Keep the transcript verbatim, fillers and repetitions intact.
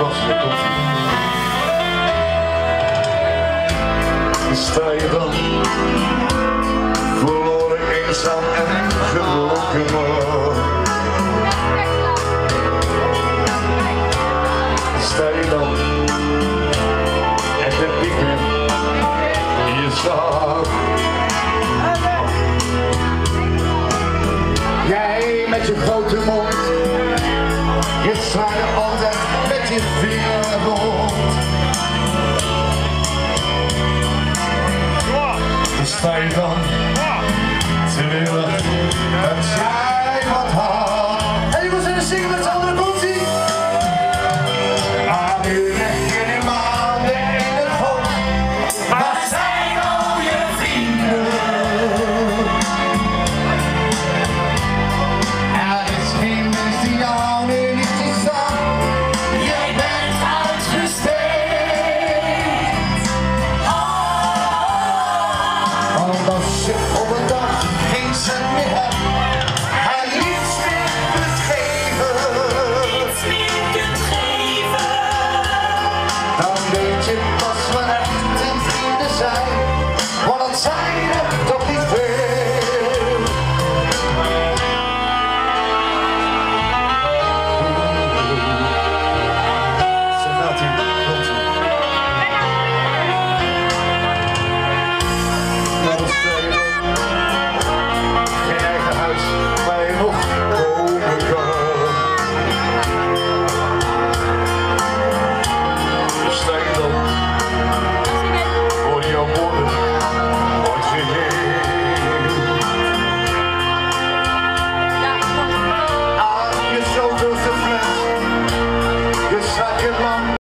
daar komt ie. Sta je dan verloren, eenzaam en gebroken? Sta je dan en de piepen in je zak? Jij met je grote mond, je slaat er altijd met je vinger rond. Sta je dan te willen dat jij wat had? En jongens, en dan zingen met z'n allen, komt ie! Aan uren en maanden in het hoofd, waar zijn al je vrienden? Er is geen mens die jou nu niet ziet staan, jij bent uitgesteekt. Als je op een dag geen cent meer hebt en niets meer kunt geven, niets meer kunt geven, dan weet je pas